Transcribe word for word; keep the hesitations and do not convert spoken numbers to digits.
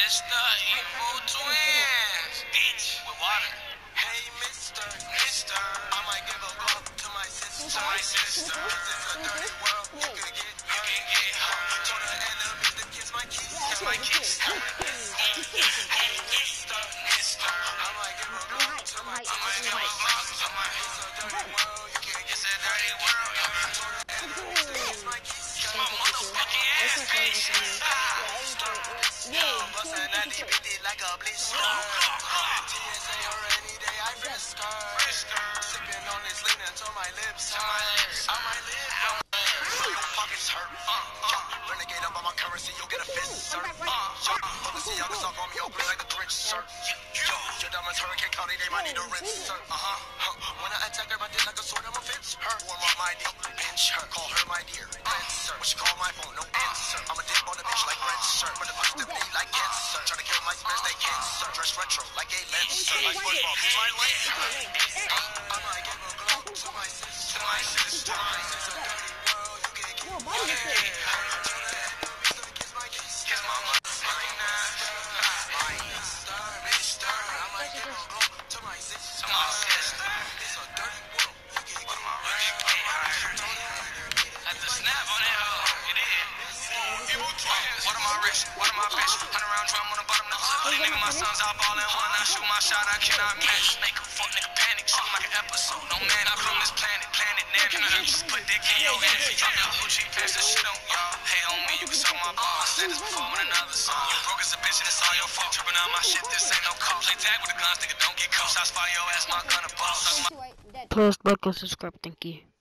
It's the Evil Twins, bitch, with water. Hey, Mister, Mister, I might give a go to my sister. My sister, this is a dirty world. You can get, you can get hurt. Told her enemies to kiss my keys, kiss my keys. Hey, Mister, Mister, I might give a go to my sister. I might give a go to my. It's a dirty world. You can get, it's a dirty world. Told her enemies to kiss my keys, kiss my motherfucking ass, bitch. Yeah, bustin' at the bitty like a blister. T S A or any day I frisk her. Sippin' on this lean until my lips hurt. On my lips hurt. Your pockets hurt. Renegade up on my currency, you'll get a fist, sir. Policy, y'all can suck on me, open like a Grinch, sir. Your diamonds Hurricane County, they might need a rinse, sir. Uh-huh. When I attack her, I did like a sword, I'ma fence her. Warm up my deal, pinch her. Call her my dear, answer. What you call my phone, no answer. I'ma dip on the bitch like Red Shirt. But the push to be like cancer. Try to kill my spirits, they cancer. Dress retro like a lancer. Like football, be my lancer. I might give a glow to my sister. My sister. My sister, dirty world, you can get, you can get hurt. Told her enemies to kiss my kiss. Kiss my motherfucking ass. My mister, mister. I might give a glow to my sister. My sister. It's a dirty world, you can get hurt. At the snap on that hoe, it is. Evil Twins. What am I rich? What am I bitch? Hundred round drum on the bottom of the clip. These nigga, my sons all ballin' one. I shoot my shot, I cannot miss. Make a fuck nigga panic, shoot like an episode. No man, I from this planet, planet Neptune. Just put dick in your hand. Drop your Gucci, pass this shit on y'all. Hey on me, you can suck my ball. I said this before with another song. You broke as a bitch and it's all your fault. Trippin' on my shit, this ain't no call. Play tag with the guns, nigga, don't get caught. Shots fire your ass, my gun a ball. Post, like, and subscribe, thank you.